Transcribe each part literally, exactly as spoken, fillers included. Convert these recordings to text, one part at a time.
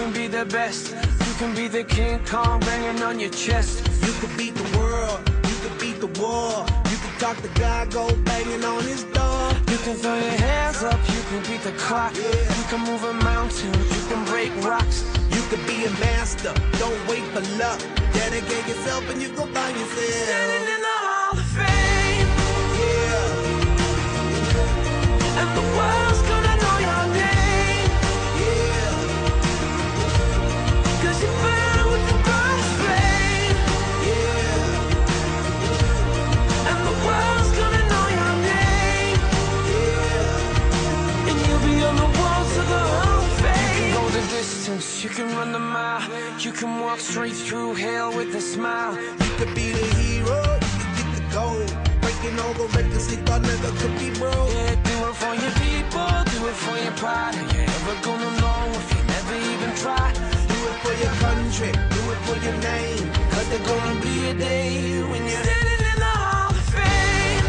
can be the best. You can be the King Kong banging on your chest. You can beat the world, you can beat the war. You can talk the guy, go banging on his door. You can throw your hands up, you can beat the clock. Yeah. You can move a mountain, you can break rocks. You can be a master, don't wait for luck. Dedicate yourself and you gon' find yourself Standing in the Hall of Fame. Yeah, And the world's gonna know your name. yeah, Cause you burn with the cross flame. yeah, And the world's gonna know your name. yeah. And you'll be on the walls of the Hall of Fame. You can go the distance, you can run the mile. You can walk straight through hell with a smile. You could be the hero, you can get the gold. Breaking all the records they thought never could be broke. Yeah, do it for your people, do it for your pride. Are you ever gonna know if you never even try? Do it for your country, do it for your name. Cause there's gonna be a day when you're standing in the Hall of Fame.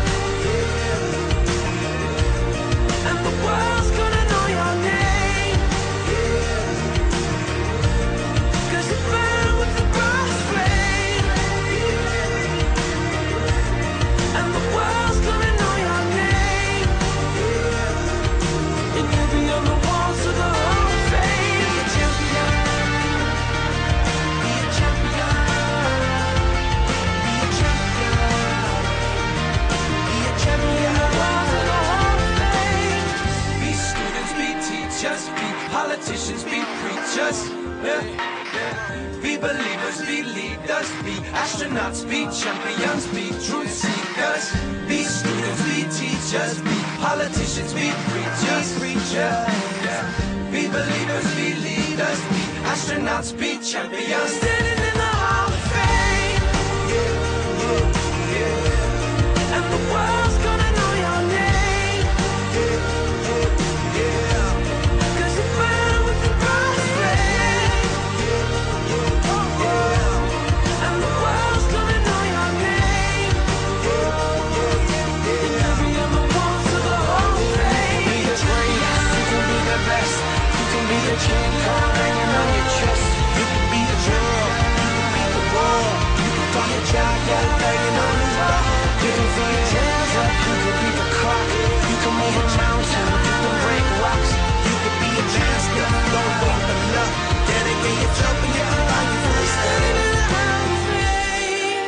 Yeah, And the world's gonna know your name. yeah, Cause you burn with the cross flame. And the world's gonna know your name. And you'll be on the walls of the Hall of Fame. Be a champion. Be a champion. Be a champion. Be a champion. On the walls of the Hall of Fame. Be students, be teachers, be politicians, be preachers. Yeah. Be believers, be leaders, be astronauts, be champions, be truth seekers. Be students, be teachers, be politicians, be preachers, preachers. Yeah. Be believers, be leaders, be astronauts, be champions. Standing in the Hall of Fame. yeah, yeah, yeah, And the world's gonna know your name. yeah, yeah. Cause you burn with the cross flame. And the world's gonna know your name. And you'll be on the walls of the Hall of Fame. Be the greatest, you can be the best. You can be the King Kong hanging on your chest. You can be the girl, you can beat the wall. You can talk your child, got banging on his door. You can throw your hands up, you can beat the clock. You can move a mountain, you can break rocks. You can be a master, don't wait for luck. Dedicate yourself and you can find yourself Standing in the Hall of Fame.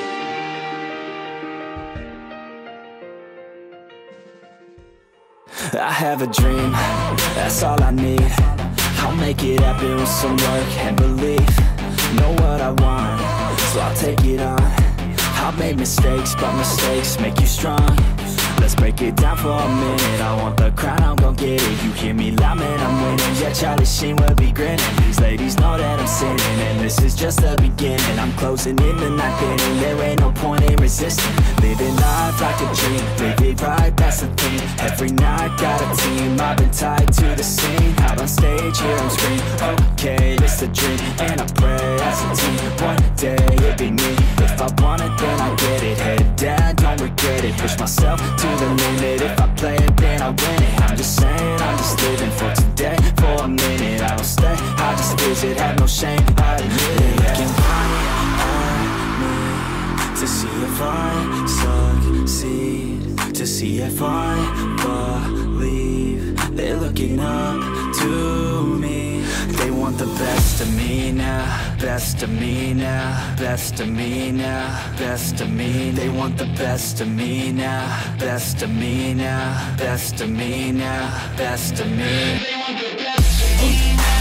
I have a dream, that's all I need. I'll make it happen with some work and belief. Know what I want, so I'll take it on. I've made mistakes, but mistakes make you strong. Let's break it down for a minute. I want the crown, I'm gon' get it. You hear me loud, man, I'm winning. Yeah, Charlie Sheen will be grinning. These ladies know that I'm sinning, and this is just the beginning. I'm closing in the night inning. There ain't no point in resisting. Living life like a dream, live it right, that's the thing. Every night, got a team, I've been tied to the scene. Out on stage, here I'm screaming, okay, this a dream. And I pray as a team, one day it'll be me. If I want it, then I get it. Head down, don't regret it. Push myself to the limit. If I play it, then I win it. I'm just saying, I'm just living for today. For a minute, I don't stay, I just visit. Have no shame, I admit it. Looking right at me to see if I succeed, to see if I believe. They're looking up to me. They want the best of me now, best of me now, best of me now, best of me. They want the best of me now, best of me now, best of me now, best of me. They want the best of me now.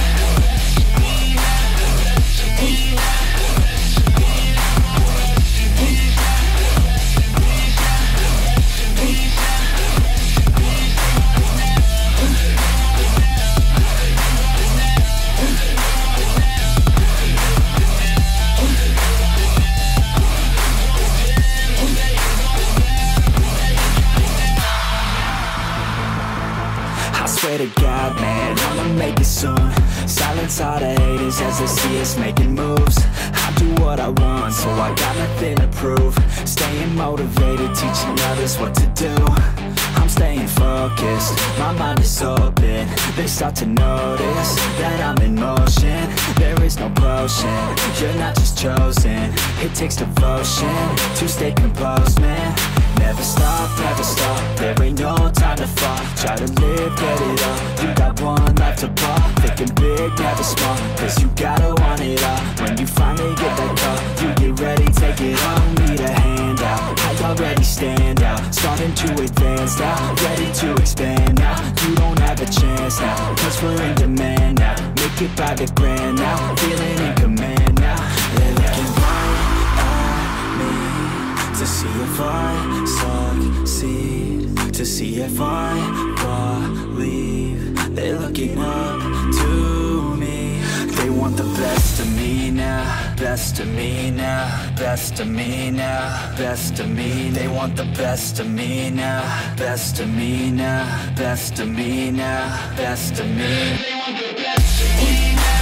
Swear to God, man, I'ma make it soon. Silence all the haters as they see us making moves. I do what I want, so I got nothing to prove. Staying motivated, teaching others what to do. I'm staying focused, my mind is open. They start to notice that I'm in motion. There is no potion, you're not just chosen. It takes devotion to stay composed, man. Never stop, never stop, there ain't no time to fall. Try to live, get it up, you got one life to ball. Thinking big, never small, cause you gotta want it all. When you finally get that call, you get ready, take it on. Need a handout, I already stand out. Starting to advance now, ready to expand now. You don't have a chance now, cause we're in demand now. Make it by the grand now, feeling in command now. They're looking right at me to see if I succeed, to see if I believe. They're looking up to me. They want the best of me now, best of me now, best of me now, best of me. They want the best of me now, best of me now, best of me now, best of me. They want the best of me now.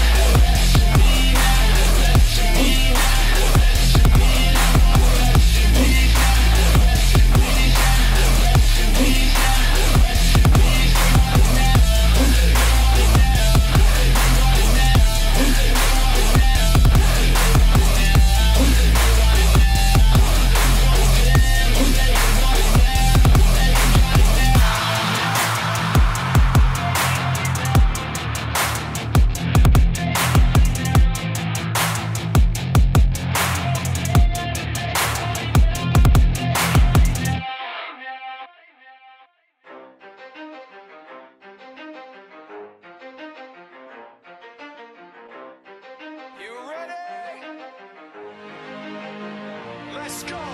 Let's go.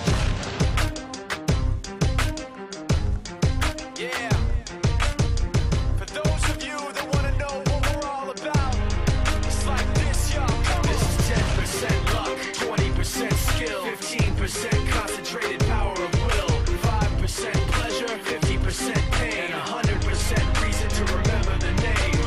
Yeah. For those of you that want to know what we're all about, it's like this, y'all. This is ten percent luck, twenty percent skill, fifteen percent concentrated power of will, five percent pleasure, fifty percent pain, one hundred percent reason to remember the name.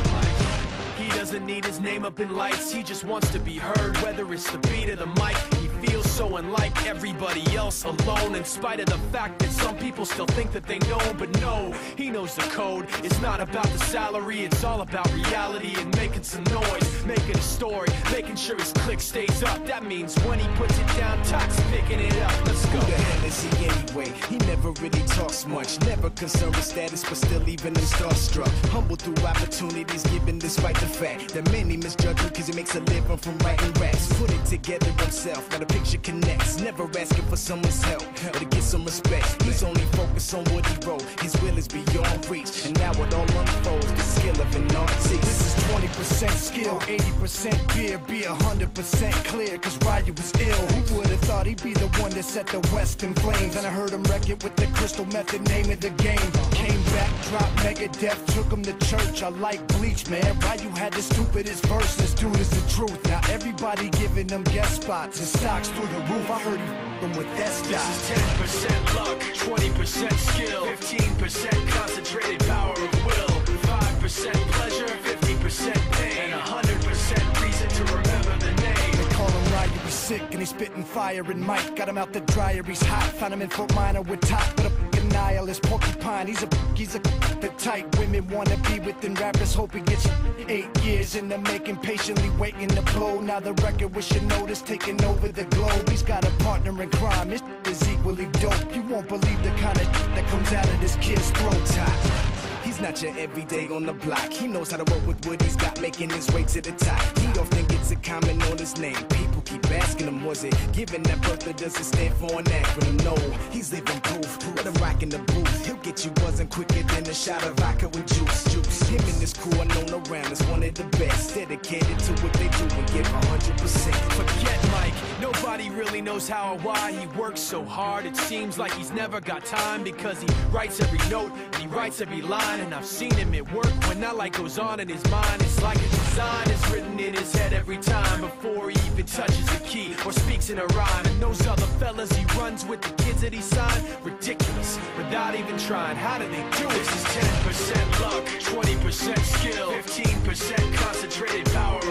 He doesn't need his name up in lights, he just wants to be heard, whether it's the beat of the mic. He feels so unlike everybody else, alone, in spite of the fact that some people still think that they know. But no, he knows the code. It's not about the salary, it's all about reality and making some noise, making a story, making sure his click stays up. That means when he puts it down, Tox picking it up. Let's go. Who the hell is he anyway? He never really talks much, never concerned with status, but still even him starstruck. Humble through opportunities given despite the fact that many misjudge him cause he makes a living from writing raps. Put it together himself, now the picture connects. Never asking for someone's help or to get some respect. He's only focused on what he wrote. His will is beyond reach, and now it all unfolds. The skill of an artist. This is twenty percent skill, eighty percent beer, be one hundred percent clear, cause Ryu was ill. Who would've thought he'd be the one that set the West in flames? And I heard him wreck it with the Crystal Method, name of the game. Came back, dropped Megadeth, took him to church. I like Bleach, man. Ryu had the stupidest verse, this dude is the truth. Now everybody giving them guest spots and stocks through the roof. I heard he f***ing with that stock. This is ten percent luck, twenty percent skill, fifteen percent concentrated power of will, five percent pleasure, fifty percent pain, and one hundred percent reason to remember the name. They call him Ryu, he's sick and he's spitting fire and Mike got him out the dryer, he's hot. Found him in Fort Minor with top, but a f***ing nihilist porcupine. He's a he's a the type women wanna be within. Rappers hope he gets eight years in the making, patiently waiting to blow. Now the record with your notice taking over the globe. He's got a partner in crime, his is equally dope. You won't believe the kind of that comes out of this kid's throat. Top. He's not your everyday on the block. He knows how to work with what he's got, making his way to the top. He often gets a comment on his name. People keep asking him, was it given that birth that doesn't stand for an acronym? No, he's living proof. Let him rock in the booth. He'll get you buzzing quicker than a shot of vodka with juice. Juice. Him and his crew are known around as one of the best. Dedicated to what they do and give one hundred percent. Forget Mike, nobody really knows how or why he works so hard. It seems like he's never got time because he writes every note and he writes every line. And I've seen him at work when that light goes on in his mind. It's like a design is written in his head every time before he even touches a key or speaks in a rhyme. And those other fellas he runs with, the kids that he signed, ridiculous, without even trying. How do they do it? This is ten percent luck, twenty percent skill, fifteen percent concentrated power